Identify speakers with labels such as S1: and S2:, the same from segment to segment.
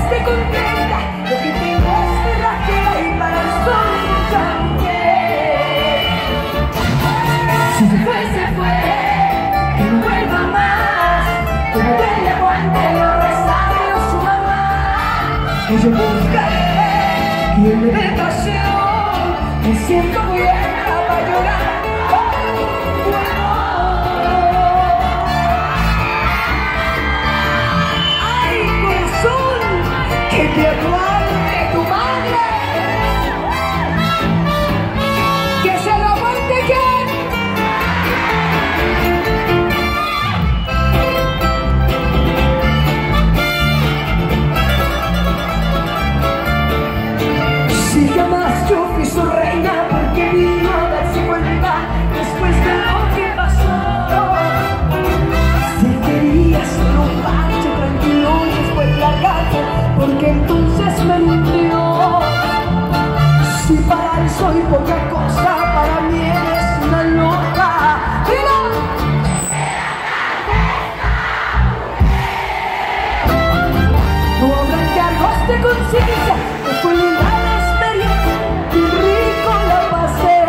S1: esté contenta, lo que tengo es cerrajera y para el sol mucha mujer. Si se fue, que no vuelva más, que no le aguante los resabios su mamá. Que yo buscaré quien me dé pasión, me siento buena para llorar. Que te aguante tu madre, que se lo aguante quien. Si jamás yo fui su reina, porque vino a darse cuenta después de lo que pasó. Si quería solo un baño tranquilo y después la cárcel, porque entonces me mintió. Si para él soy poca cosa, para mí eres una loca. ¡Mira! No habrá cargos de conciencia, que fue linda la experiencia, y rico la pasé.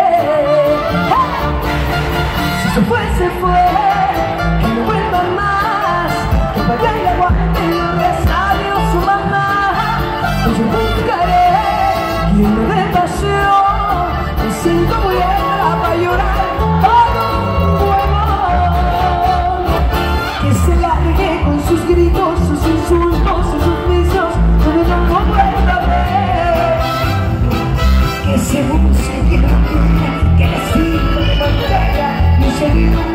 S1: Si se fue, que no vuelva más, que vaya y aguante los resabios su mamá. Yo buscaré quien me dé pasión, me siento buena para llorar como un huevón. Que se largue con sus gritos, sus insultos, sus vicios, donde no lo vuelva a ver. Que se busque quien lo quiera, que le sirva de bandera y seguir un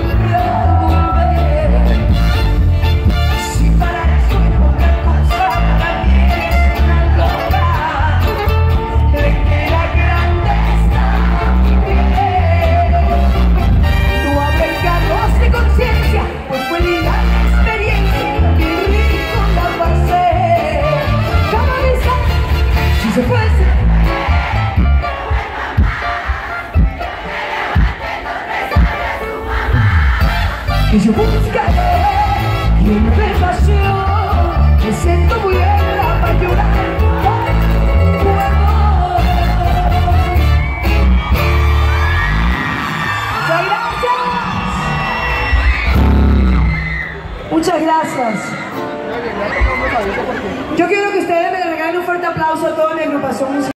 S1: se fue, que yo buscaré quien me dé pasión, me siento buena para llorar. Muchas gracias. Yo quiero que ustedes me regalen un fuerte aplauso a toda mi agrupación musical.